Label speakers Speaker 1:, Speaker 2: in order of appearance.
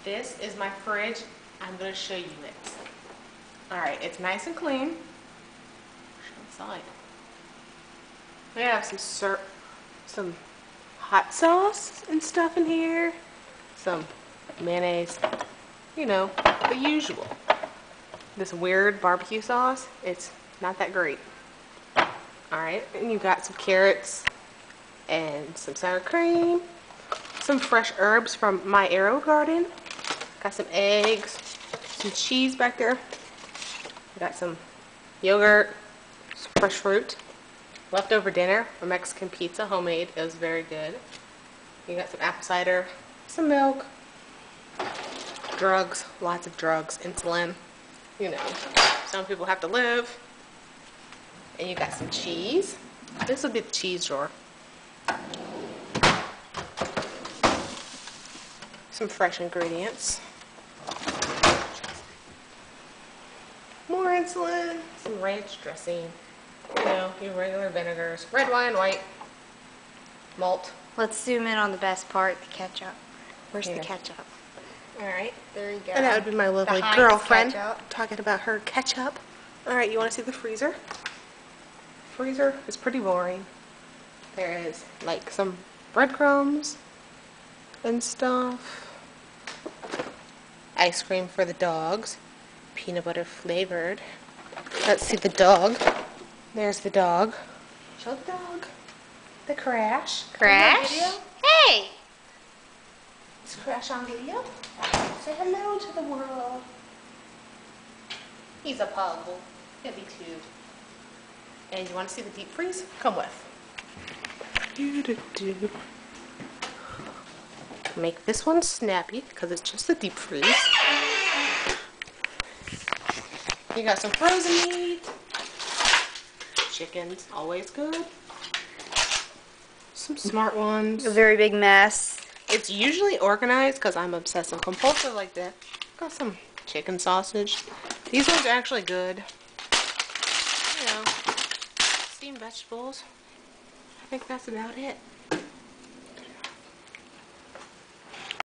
Speaker 1: This is my fridge. I'm going to show you it. Alright, it's nice and clean. Inside. We have some hot sauce and stuff in here. Some mayonnaise. You know, the usual. This weird barbecue sauce, it's not that great. Alright, and you got some carrots and some sour cream. Some fresh herbs from my Arrow garden. Got some eggs, some cheese back there. Got some yogurt, some fresh fruit. Leftover dinner, a Mexican pizza, homemade. It was very good. You got some apple cider, some milk, drugs, lots of drugs, insulin. You know, some people have to live. And you got some cheese. This will be the cheese drawer. Some fresh ingredients. More insulin, some ranch dressing, you know, your regular vinegars, red wine, white, malt.
Speaker 2: Let's zoom in on the best part, the ketchup. Where's the ketchup?
Speaker 1: Alright.
Speaker 2: There you go.
Speaker 1: And that would be my lovely girlfriend talking about her ketchup. Alright, you want to see the freezer? Freezer is pretty boring. There is like some breadcrumbs and stuff. Ice cream for the dogs. Peanut butter flavored. Let's see the dog. There's the dog. Show the dog. The Crash.
Speaker 2: Crash? Hey!
Speaker 1: Is Crash on video? Say hello to the world. He's a pug. He'll be cute. And you want to see the deep freeze? Come with. Make this one snappy because it's just a deep freeze. You got some frozen meat. Chicken's always good. Some smart ones.
Speaker 2: A very big mess.
Speaker 1: It's usually organized because I'm obsessive compulsive like that. Got some chicken sausage. These ones are actually good. You know, steamed vegetables. I think that's about it.